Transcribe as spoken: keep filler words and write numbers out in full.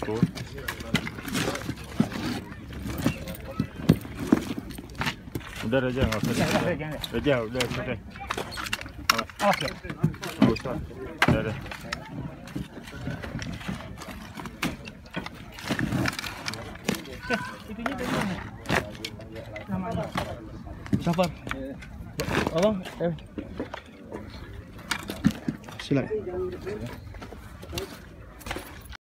Satu. Udah dah jangan. Dah, dah, jangan. Dah jauh, dah selesai. Awas ya. Bagus lah. Dah dah. Eh, itunya dari mana? Namanya. Safar. Abang, eh. Silakan.